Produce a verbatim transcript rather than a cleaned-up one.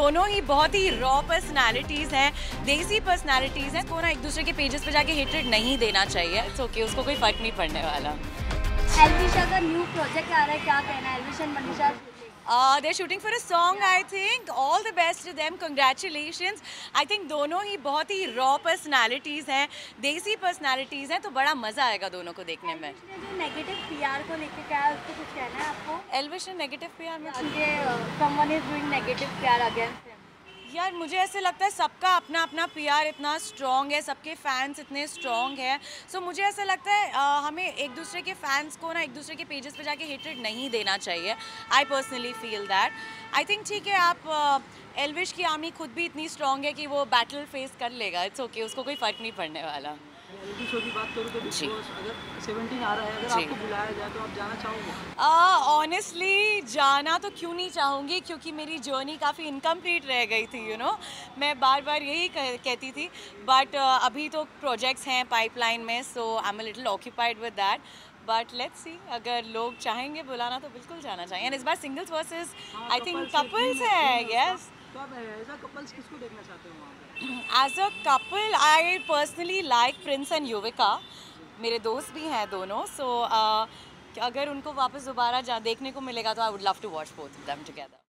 दोनों ही बहुत ही raw personalities हैं, देसी पर्सनालिटीज़ हैं। को ना एक दूसरे के पेजेस पे जाके हेट्रेड नहीं देना चाहिए। इट्स ओके, उसको कोई फर्क नहीं पड़ने वाला। एल्विशा का न्यू प्रोजेक्ट आ रहा है, क्या कहना है? Elvish and Manisha Uh, they're shooting for a song, I think. All the best to them. Congratulations. I think दोनों ही बहुत ही raw personalities हैं, देसी personalities हैं, तो बड़ा मज़ा आएगा दोनों को देखने में। जो नेगेटिव पीआर को लेके क्या है, उसको कुछ कहना है आपको? एल्विश ने नेगेटिव पीआर में उनके someone is doing negative PR against him. यार मुझे ऐसे लगता है सबका अपना अपना पीआर इतना स्ट्रॉन्ग है, सबके फैंस इतने स्ट्रॉन्ग हैं। सो so, मुझे ऐसा लगता है आ, हमें एक दूसरे के फैंस को ना एक दूसरे के पेजेस पे जाके हेट्रेड नहीं देना चाहिए। I personally feel that. I think ठीक है, आप एल्विश की आर्मी खुद भी इतनी स्ट्रॉन्ग है कि वो बैटल फेस कर लेगा। इट्स ओके, उसको कोई फ़र्क नहीं पड़ने वाला। रियलिटी शो की बात करूँ तो बिग बॉस अगर सेवनटीन आ रहा है, अगर आपको बुलाया जाए तो आप जाना चाहोगे? ऑनेस्टली uh, जाना तो क्यों नहीं चाहूँगी, क्योंकि मेरी जर्नी काफ़ी इनकम्प्लीट रह गई थी। You you know know? मैं बार बार यही कह, कहती थी, बट uh, अभी तो प्रोजेक्ट्स हैं पाइपलाइन में, so I am a little occupied with that. But let's see, अगर लोग चाहेंगे बुलाना तो बिल्कुल जाना चाहिए। एंड इस बार singles versus I think couples है। यस, तो आप एज अ कपल्स किसको देखना चाहते हो वहाँ पे? As a couple I personally like Prince and Yuvika. मेरे दोस्त भी हैं दोनों, सो so, uh, अगर उनको वापस दोबारा जा देखने को मिलेगा तो I would love to watch both of them together.